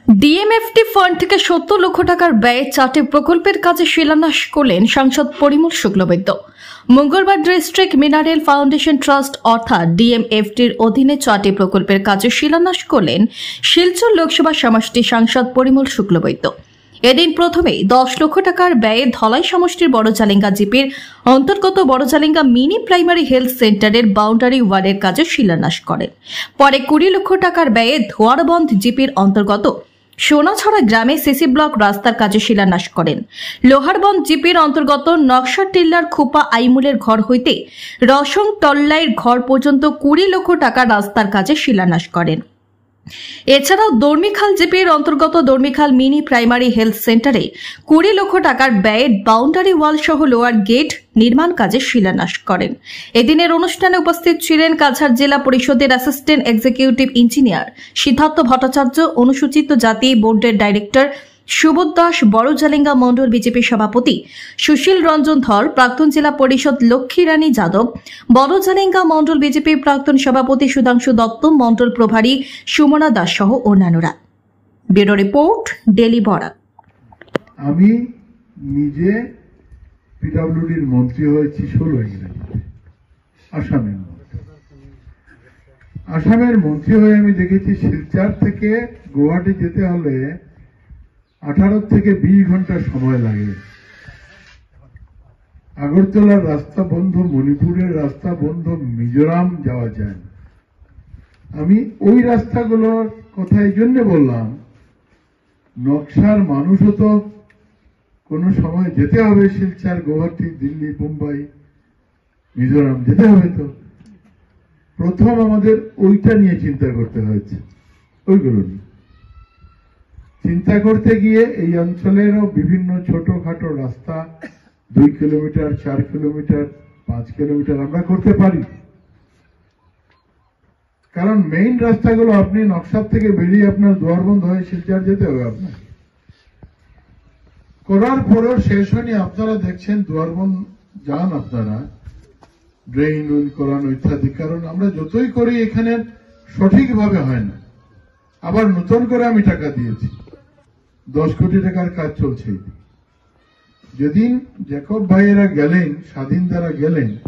ডিএমএফটি fund থেকে 70 লক্ষ টাকার ব্যয়ে 4টি প্রকল্পের কাজে শিলান্যাস করলেন সাংসদ পরিমল শুক্লবৈদ্য। মঙ্গলবার ডিস্ট্রিক্ট মিনারেল ফাউন্ডেশন ট্রাস্ট অর্থাৎ ডিএমএফটির অধীনে 4টি প্রকল্পের কাজে শিলান্যাস করলেন শিলচর লোকসভা সমষ্টির সাংসদ পরিমল শুক্লবৈদ্য। এদিন প্রথমেই 10 লক্ষ টাকার ব্যয়ে ধলাই সমষ্টির বড়জালেঙ্গা জিপির অন্তর্গত বড়জালেঙ্গা মিনি প্রাইমারি হেলথ সেন্টারের বাউন্ডারি ওয়ালের কাজে শিলান্যাস করেন। পরে 20 লক্ষ টাকার ব্যয়ে ধোয়ারবন্ধ জিপির অন্তর্গত সোনাছড়া গ্রামে সিসি ব্লক রাস্তার কাজে শিলান্যাস করেন। লোহারবন্ধ জিপির অন্তর্গত নকশাটিল্লার খোপা আইমুলের ঘর হইতে রসং টল্লাইয়ের ঘর পর্যন্ত 20 লক্ষ টাকা রাস্তার কাজে শিলান্যাস করেন। এছাড়াও দর্মিখাল জিপির অন্তর্গত দর্মিখাল মিনি প্রাইমারি হেলথ সেন্টারে 20 লক্ষ টাকার ব্যয়ে বাউন্ডারি ওয়াল সহ লোয়ার গেট নির্মাণ কাজে শিলান্যাস করেন। এদিনের অনুষ্ঠানে উপস্থিত ছিলেন কাছাড় জেলা পরিষদের assistant executive engineer Siddhartha Bhattacharya, অনুসূচিত জাতি বোর্ডের ডাইরেক্টর সুবোধ দাস, বড়জালেঙ্গা মণ্ডল বিজেপি সভাপতি সুশীল রঞ্জন ধর, প্রাক্তন জেলা পরিষদ লক্ষ্মী রানী যাদব, বড়জালেঙ্গা মণ্ডল বিজেপির প্রাক্তন সভাপতি সুধাংশু দত্ত, মণ্ডল প্রভারী সুমনা দাস সহ অন্যান্যরা। Bureau report, daily Barak. আমি নিজে পিডব্লিউডির মন্ত্রী হয়েছি 16 ইংরেজিতে, আসামের মন্ত্রী হয়ে আমি দেখেছি শিলচর থেকে গুয়াহাটি যেতে হলে 18 থেকে 20 ঘন্টা সময় লাগে। আগরতলার রাস্তা বন্ধ, মণিপুরের রাস্তা বন্ধ, মিজোরাম যাওয়া যায় না। আমি ওই রাস্তাগুলোর কথা এই জন্য বললাম, নকশার মানুষও তো কোনো সময় যেতে হবে শিলচর, গুয়াহাটি, দিল্লি, মুম্বাই, মিজোরাম যেতে হবে। তো প্রথম আমাদের ওইটা নিয়ে চিন্তা করতে হয়েছে। ওইগুলো নিয়ে চিন্তা করতে গিয়ে এই অঞ্চলেরও বিভিন্ন ছোটখাটো রাস্তা 2 কিলোমিটার, 4 কিলোমিটার, 5 কিলোমিটার আমরা করতে পারি। কারণ মেইন রাস্তাগুলো আপনি নকশার থেকে বেরিয়ে আপনার দুয়ারবন্ধ হয়ে শিলচর যেতে হবে আপনার। করার পরেও শেষ হয়নি। আপনারা দেখছেন দুয়ারবন্ধ যান, আপনারা ড্রেন করানো ইত্যাদি। কারণ আমরা যতই করি এখানে সঠিকভাবে হয় না। আবার নতুন করে আমি টাকা দিয়েছি, 10 কোটি টাকার কাজ চলছে। যেদিন জ্যাকব ভাইয়েরা গেলেন, স্বাধীন দ্বারা গেলেন,